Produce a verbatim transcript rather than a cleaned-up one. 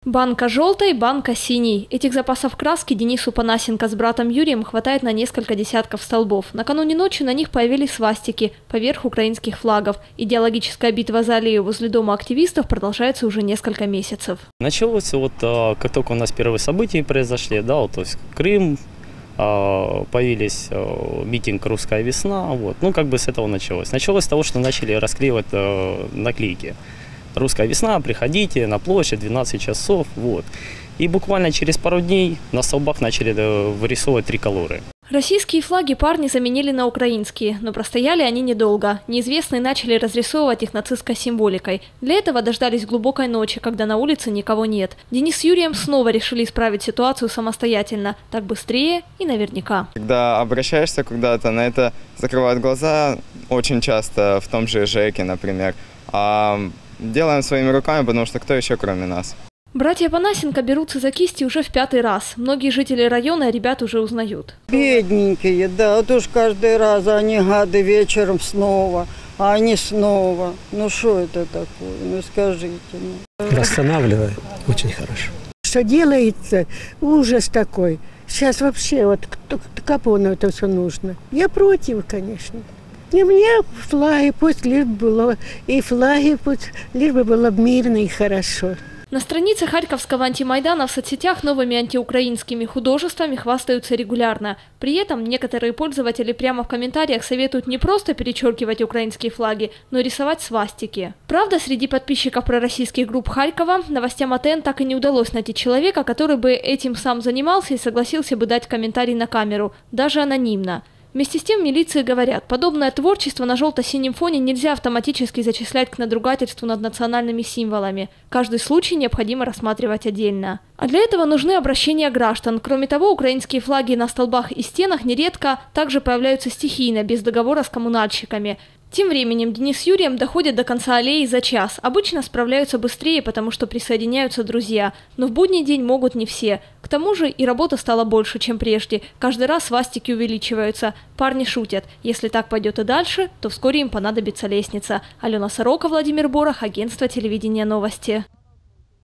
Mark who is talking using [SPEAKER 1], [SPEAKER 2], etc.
[SPEAKER 1] Банка желтой, банка синий. Этих запасов краски Денису Панасенко с братом Юрием хватает на несколько десятков столбов. Накануне ночи на них появились свастики поверх украинских флагов. Идеологическая битва за аллею возле дома активистов продолжается уже несколько месяцев.
[SPEAKER 2] Началось вот как только у нас первые события произошли, да, вот, то есть Крым, появились митинг «Русская весна», вот, ну как бы с этого началось. Началось с того, что начали расклеивать наклейки. «Русская весна, приходите на площадь, двенадцать часов», вот. И буквально через пару дней на столбах начали вырисовывать триколоры.
[SPEAKER 1] Российские флаги парни заменили на украинские, но простояли они недолго. Неизвестные начали разрисовывать их нацистской символикой. Для этого дождались глубокой ночи, когда на улице никого нет. Денис с Юрием снова решили исправить ситуацию самостоятельно. Так быстрее и наверняка.
[SPEAKER 3] Когда обращаешься куда-то, на это закрывают глаза очень часто, в том же ЖЭКе, например. А делаем своими руками, потому что кто еще, кроме нас?
[SPEAKER 1] Братья Панасенко берутся за кисти уже в пятый раз. Многие жители района ребят уже узнают.
[SPEAKER 4] Бедненькие, да, вот уж каждый раз они гады вечером снова, а они снова. Ну что это такое, ну скажите.
[SPEAKER 5] Восстанавливает очень хорошо.
[SPEAKER 6] Что делается, ужас такой. Сейчас вообще вот кому это все нужно. Я против, конечно. И мне флаги пусть лишь было, и флаги пусть лишь бы было мирно и хорошо.
[SPEAKER 1] На странице Харьковского антимайдана в соцсетях новыми антиукраинскими художествами хвастаются регулярно. При этом некоторые пользователи прямо в комментариях советуют не просто перечеркивать украинские флаги, но и рисовать свастики. Правда, среди подписчиков пророссийских групп Харькова новостям АТН так и не удалось найти человека, который бы этим сам занимался и согласился бы дать комментарий на камеру, даже анонимно. Вместе с тем в милиции говорят, подобное творчество на желто-синем фоне нельзя автоматически зачислять к надругательству над национальными символами. Каждый случай необходимо рассматривать отдельно. А для этого нужны обращения граждан. Кроме того, украинские флаги на столбах и стенах нередко также появляются стихийно, без договора с коммунальщиками. Тем временем Денис с Юрием доходят до конца аллеи за час. Обычно справляются быстрее, потому что присоединяются друзья. Но в будний день могут не все. К тому же и работа стала больше, чем прежде. Каждый раз свастики увеличиваются. Парни шутят. Если так пойдет и дальше, то вскоре им понадобится лестница. Алена Сорока, Владимир Борох, агентство телевидения «Новости».